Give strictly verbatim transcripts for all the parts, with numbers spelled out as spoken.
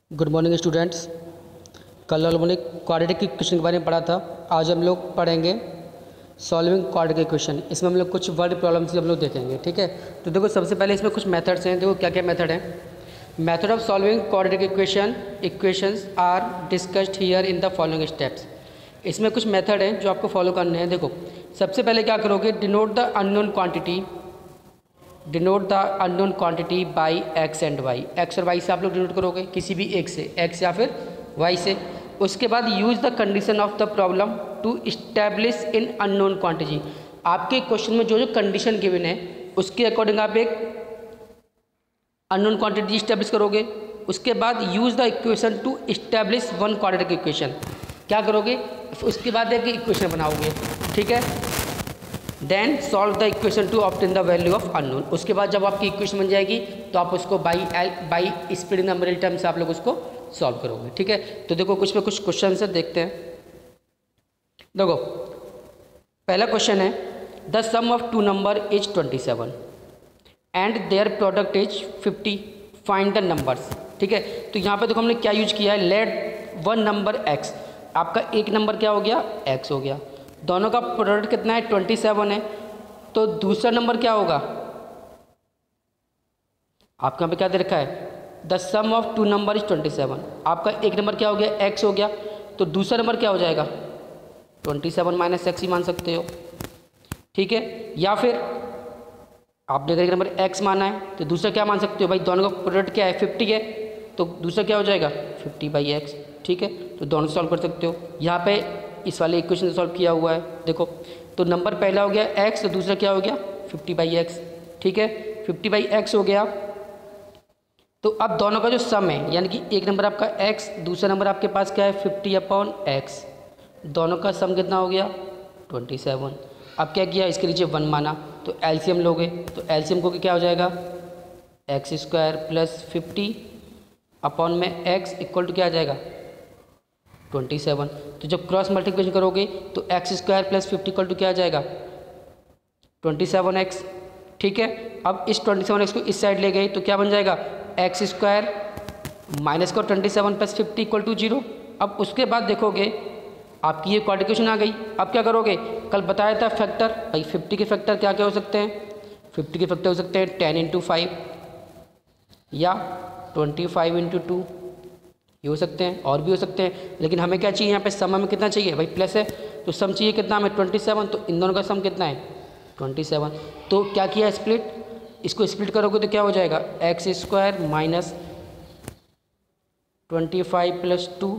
Good morning students. कल हम लोगों ने क्वाड्रेटिक इक्वेशन के बारे में पढ़ा था। आज हम लोग पढ़ेंगे सॉल्विंग क्वाड्रेटिक इक्वेशन। इसमें हम लोग कुछ वर्ड प्रॉब्लम्स हम लोग देखेंगे, ठीक है। तो देखो, सबसे पहले इसमें कुछ मेथड्स हैं। देखो क्या क्या मेथड हैं। Method of solving quadratic equation equations are discussed here in the following steps. इसमें कुछ मेथड हैं जो आपको फॉलो करने हैं। देखो, सबसे पहले क्या करोगे, denote the unknown quantity denote the unknown quantity by x and y. X और वाई से आप लोग डिनोट करोगे, किसी भी एक से, एक्स या फिर वाई से। उसके बाद use the condition of the problem to establish in unknown quantity. आपके क्वेश्चन में जो जो कंडीशन गिवन है उसके अकॉर्डिंग आप एक अननोन क्वांटिटी इस्टेब्लिश करोगे। उसके बाद use the equation to establish one quadratic equation. क्या करोगे, उसके बाद एक इक्वेशन बनाओगे, ठीक है। Then solve the equation to obtain the value of unknown. उसके बाद जब आपकी इक्वेशन बन जाएगी तो आप उसको by L by splitting the middle term से आप लोग उसको सॉल्व करोगे, ठीक है। तो देखो, कुछ पे कुछ क्वेश्चन है, देखते हैं। देखो, पहला क्वेश्चन है, the sum of two number is twenty seven and their product is fifty, find the numbers, ठीक है। तो यहाँ पे देखो हमने क्या यूज किया है, लेट वन नंबर एक्स। आपका एक नंबर क्या हो गया, एक्स हो गया। दोनों का प्रोडक्ट कितना है, ट्वेंटी सेवन है। तो दूसरा नंबर क्या होगा, आपके यहाँ पे क्या दे रखा है, the sum of two number is twenty seven. आपका एक नंबर क्या हो गया, एक्स हो गया। तो दूसरा नंबर क्या हो जाएगा, ट्वेंटी सेवन माइनस एक्स ही मान सकते हो, ठीक है। या फिर आपने अगर एक नंबर एक्स माना है तो दूसरा क्या मान सकते हो, भाई दोनों का प्रोडक्ट क्या है, फिफ्टी है। तो दूसरा क्या हो जाएगा, फिफ्टी बाई एक्स, ठीक है। तो दोनों सॉल्व कर सकते हो। यहाँ पे इस वाले इक्वेशन से सॉल्व किया हुआ है। देखो, तो नंबर पहला हो गया एक्स, तो दूसरा क्या हो गया, फिफ्टी बाई एक्स, ठीक है। फिफ्टी बाई एक्स हो गया। तो अब दोनों का जो सम है, यानी कि एक नंबर आपका एक्स, दूसरा नंबर आपके पास क्या है, फिफ्टी अपॉन एक्स। दोनों का सम कितना हो गया, ट्वेंटी सेवन। अब क्या किया, इसके नीचे वन माना, तो एलसीएम लोगे। तो एलसीएम को क्या हो जाएगा, x square plus fifty upon में एक्स इक्वल टू क्या आ जाएगा, ट्वेंटी सेवन। तो जब क्रॉस मल्टीप्लिकेशन करोगे तो x square plus fifty equal to क्या आ जाएगा, ट्वेंटी सेवन एक्स, ठीक है। अब इस ट्वेंटी सेवन एक्स को इस साइड ले गए तो क्या बन जाएगा, एक्स स्क्वायर माइनस का twenty seven plus fifty equal to zero. अब उसके बाद देखोगे आपकी ये क्वाड्रिकेशन आ गई। अब क्या करोगे, कल बताया था फैक्टर, भाई फिफ्टी के फैक्टर क्या क्या हो सकते हैं, फिफ्टी के फैक्टर हो सकते हैं टेन इंटू फाइव या ट्वेंटी फाइव इंटू टू, ये हो सकते हैं, और भी हो सकते हैं। लेकिन हमें क्या चाहिए, यहाँ पे सम में कितना चाहिए, भाई प्लस है, तो सम चाहिए कितना हमें, ट्वेंटी सेवन। तो इन दोनों का सम कितना है, ट्वेंटी सेवन। तो क्या किया, स्प्लिट। इसको स्प्लिट करोगे तो क्या हो जाएगा, x square minus twenty five plus two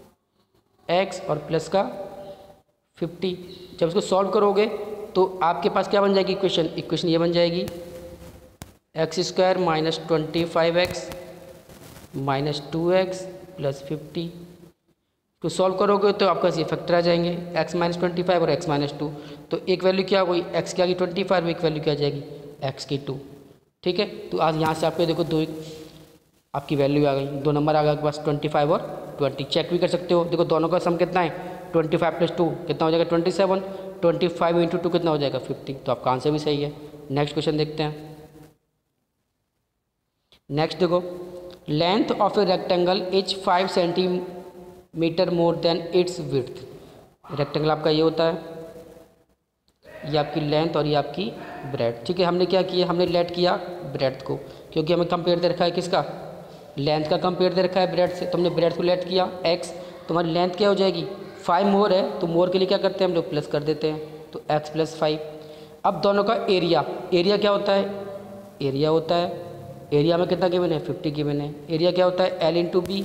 x और प्लस का फिफ्टी। जब इसको सॉल्व करोगे तो आपके पास क्या बन जाएगी इक्वेशन, इक्वेशन ये बन जाएगी, x square minus twenty five x minus two x plus fifty. तो सॉल्व करोगे तो आपका ये फैक्टर आ जाएंगे, x माइनस ट्वेंटी फाइव और x माइनस टू। तो एक वैल्यू क्या हो गई, x की आ गई ट्वेंटी फाइव, एक वैल्यू क्या आ जाएगी, x की टू, ठीक है। तो आज यहाँ से आपको देखो दो आपकी वैल्यू आ गई, दो नंबर आ गया आपके पास, ट्वेंटी फाइव और ट्वेंटी। चेक भी कर सकते हो। देखो दोनों का सम कितना है, ट्वेंटी फाइव प्लस टू कितना हो जाएगा, twenty seven. Twenty five into two कितना हो जाएगा, फिफ्टी। तो आपका आंसर भी सही है। नेक्स्ट क्वेश्चन देखते हैं। नेक्स्ट देखो, length of a rectangle is five centimetre more than its width. Rectangle आपका ये होता है, ये आपकी लेंथ और ये आपकी ब्रेड्थ, ठीक है। हमने क्या किया, हमने लेट किया ब्रेड्थ को, क्योंकि हमें कंपेयर दे रखा है किसका, लेंथ का कंपेयर दे रखा है ब्रेड्थ से। तो हमने ब्रेड्थ को लेट किया एक्स, तो हमारी लेंथ क्या हो जाएगी, फाइव मोर है, तो मोर के लिए क्या करते हैं हम लोग, प्लस कर देते हैं, तो एक्स प्लस फाइव। अब दोनों का एरिया, एरिया क्या होता है, एरिया होता है, एरिया में कितना गिवन है, फिफ्टी गिवन है। एरिया क्या होता है, L into B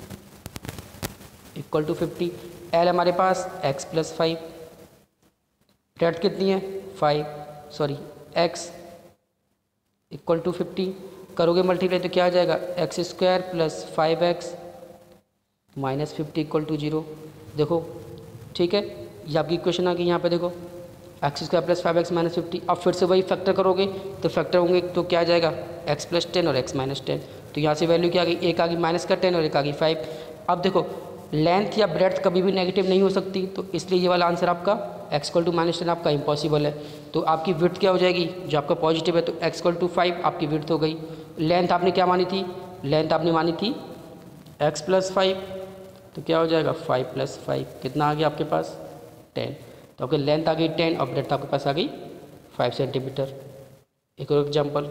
equal to fifty. L हमारे पास एक्स प्लस फाइव, ब्रेड्थ कितनी है, five, sorry x equal to fifty. करोगे मल्टीप्लाई तो क्या आ जाएगा, x square plus five x minus fifty equal to zero. देखो, ठीक है, ये आपकी इक्वेशन आ गई। यहाँ पे देखो, x square plus five x minus fifty. अब फिर से वही फैक्टर करोगे तो फैक्टर होंगे तो क्या आ जाएगा, एक्स प्लस टेन और एक्स माइनस टेन। तो यहाँ से वैल्यू क्या आ गई, एक आ गई माइनस का टेन और एक आ गई फाइव। अब देखो, लेंथ या ब्रेड्थ कभी भी नेगेटिव नहीं हो सकती, तो इसलिए ये वाला आंसर आपका x equal to minus ten आपका इम्पॉसिबल है। तो आपकी विड्थ क्या हो जाएगी, जो आपका पॉजिटिव है, तो एक्स इक्वल टू फाइव आपकी विड्थ हो गई। लेंथ आपने क्या मानी थी, लेंथ आपने मानी थी एक्स प्लस फाइव, तो क्या हो जाएगा फाइव प्लस फाइव, कितना आ गया आपके पास टेन। तो आपकी लेंथ आ गई टेन और ब्रेड्थ आपके पास आ गई फाइव सेंटीमीटर। एक और example,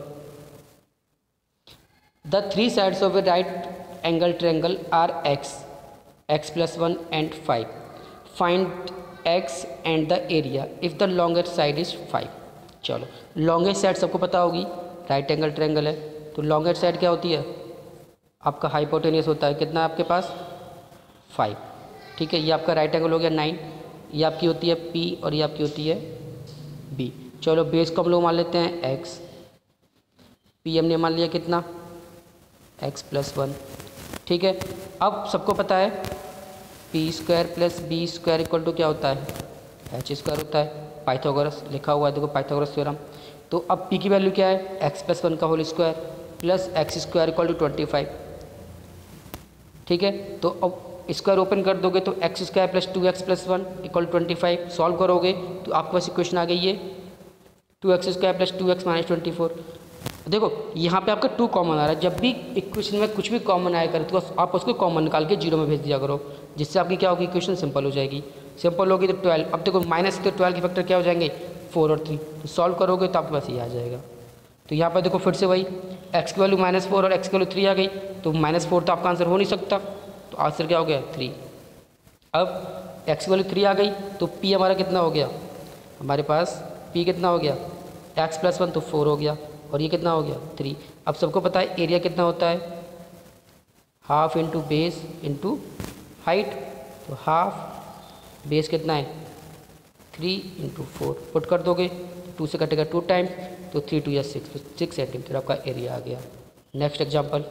the three sides of a right angle triangle are x, x plus one and five, find x and the area if the longest side is five. चलो longest side सबको पता होगी, right angle triangle है तो longest side क्या होती है, आपका हाइपोटेनियस होता है, कितना है आपके पास फाइव। ठीक है, ये आपका राइट एंगल हो गया नाइन, ये आपकी होती है पी और ये आपकी होती है बी। चलो बेस को हम लोग मान लेते हैं एक्स, पी हमने मान लिया कितना एक्स प्लस वन। ठीक है, अब सबको पता है P square plus B square equal to क्या होता है एच स्क्वायर होता है, पाइथागोरस लिखा हुआ है देखो पाइथागोरस थ्योरम। तो अब पी की वैल्यू क्या है एक्स प्लस वन का whole square plus x square equal to twenty five. ठीक है, तो अब स्क्वायर ओपन कर दोगे तो x square plus two x plus one equal twenty five, solve करोगे तो आपके पास इक्वेशन आ गई है two x square plus two x minus twenty four. देखो यहाँ पे आपका टू कॉमन आ रहा है, जब भी इक्वेशन में कुछ भी कॉमन आया करे तो आप उसको कॉमन निकाल के जीरो में भेज दिया करो, जिससे आपकी क्या होगी इक्वेशन सिंपल हो जाएगी। सिंपल होगी तो ट्वेल्व, अब देखो माइनस तो ट्वेल्व के फैक्टर क्या हो जाएंगे फोर और थ्री, तो सॉल्व करोगे तो आपके पास ये आ जाएगा। तो यहाँ पर देखो फिर से वही एक्स की वैल्यू माइनस फोर और एक्स की वैल्यू थ्री आ गई, तो माइनस फोर तो आपका आंसर हो नहीं सकता, तो आंसर क्या हो गया थ्री। अब एक्स की वैल्यू थ्री आ गई तो पी हमारा कितना हो गया, हमारे पास पी कितना हो गया एक्स प्लस वन तो फोर हो गया और ये कितना हो गया थ्री। अब सबको पता है एरिया कितना होता है half into base into height, तो हाफ बेस कितना है थ्री इंटू फोर, पुट कर दोगे तो टू से कटेगा टू टाइम्स, तो थ्री टू या सिक्स, तो सिक्स सेंटीमीटर आपका एरिया आ गया। Next example,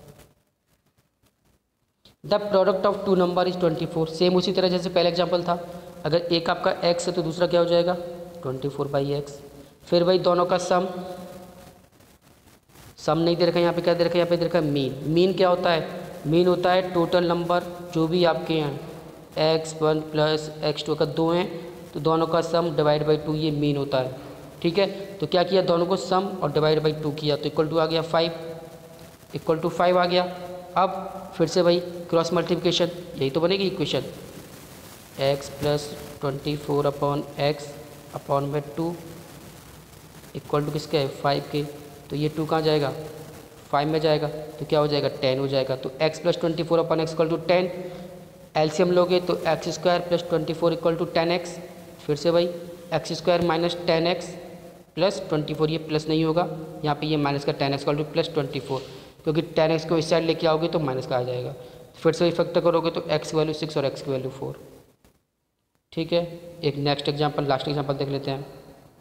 the product of two number is twenty four. Same उसी तरह जैसे पहले एग्जाम्पल था, अगर एक आपका एक्स है तो दूसरा क्या हो जाएगा ट्वेंटी फोर बाई एक्स। फिर भाई दोनों का सम, सम नहीं दे रखा यहाँ पे, क्या दे रखा है यहाँ पे दे रखा है मीन। मीन क्या होता है, मीन होता है टोटल नंबर जो भी आपके हैं x one plus x two, अगर दो हैं तो दोनों का सम डिवाइड बाई टू, ये मीन होता है। ठीक है, तो क्या किया दोनों को सम और डिवाइड बाई टू किया तो इक्वल टू आ गया फाइव, इक्वल टू फाइव आ गया। अब फिर से भाई क्रॉस मल्टीप्लिकेशन, यही तो बनेगी equation x plus twenty four upon x upon में टू इक्वल टू किसके है फाइव के, तो ये टू कहाँ जाएगा फाइव में जाएगा तो क्या हो जाएगा टेन हो जाएगा। तो x plus twenty four upon x equal to ten, LCM लोगे तो x square plus twenty four equal to ten x. फिर से भाई x square minus ten x plus twenty four, ये प्लस नहीं होगा यहाँ पे, ये माइनस का ten x equal to plus twenty four, क्योंकि टेन एक्स को इस साइड लेके आओगे तो माइनस का आ जाएगा। फिर से इफेक्ट करोगे तो एक्स की वैल्यू सिक्स और एक्स की वैल्यू फोर। ठीक है, एक नेक्स्ट एग्जाम्पल लास्ट एग्जाम्पल देख लेते हैं।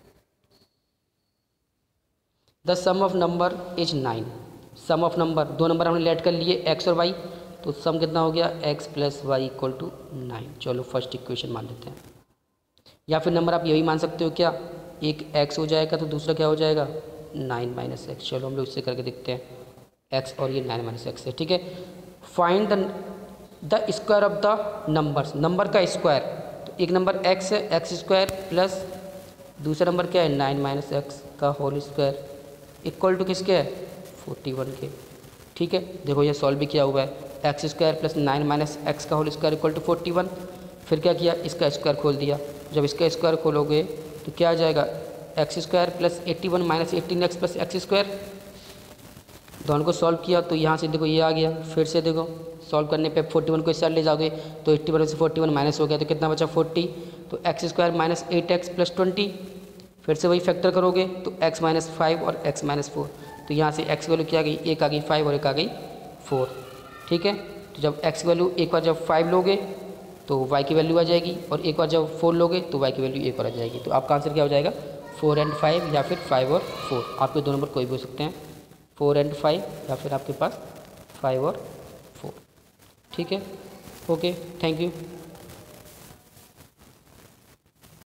The sum of number is nine. Sum of number, दो नंबर हमने लेट कर लिए एक्स और वाई, तो सम कितना हो गया x plus y equal to nine. चलो फर्स्ट इक्वेशन मान लेते हैं, या फिर नंबर आप यही मान सकते हो क्या, एक एक्स हो जाएगा तो दूसरा क्या हो जाएगा नाइन माइनस एक्स। चलो हम लोग इससे करके देखते हैं, एक्स और ये नाइन माइनस एक्स है। ठीक है, find the the square of the numbers, number का स्क्वायर, तो एक नंबर एक्स है एक्स स्क्वायर प्लस दूसरा नंबर क्या है नाइन माइनस एक्स का होल स्क्वायर इक्वल टू किसके है फोर्टी वन के। ठीक है, देखो ये सॉल्व भी किया हुआ है, x square plus nine minus x का whole square equal to forty one. फिर क्या किया इसका स्क्वायर खोल दिया, जब इसका स्क्वायर खोलोगे तो क्या आ जाएगा x square plus eighty one minus eighteen x plus x square. दोनों को सॉल्व किया तो यहाँ से देखो ये आ गया, फिर से देखो सॉल्व करने पे फोर्टी वन को इस साइड ले जाओगे तो एट्टी वन से फोर्टी वन माइनस हो गया तो कितना बचा फोर्टी, तो x square minus eight x plus twenty. फिर से वही फैक्टर करोगे तो x माइनस फाइव और x माइनस फोर, तो यहाँ से x वैल्यू क्या आ गई एक आ गई फाइव और एक आ गई फोर। ठीक है, तो जब x वैल्यू एक बार जब फाइव लोगे तो y की वैल्यू आ जाएगी और एक बार जब फोर लोगे तो y की वैल्यू एक और आ जाएगी। तो आपका आंसर क्या हो जाएगा फोर एंड फाइव या फिर फाइव और फोर, आपके दो नंबर कोई भी हो सकते हैं, फोर एंड फाइव या फिर आपके पास फाइव और फोर। ठीक है, ओके, थैंक यू।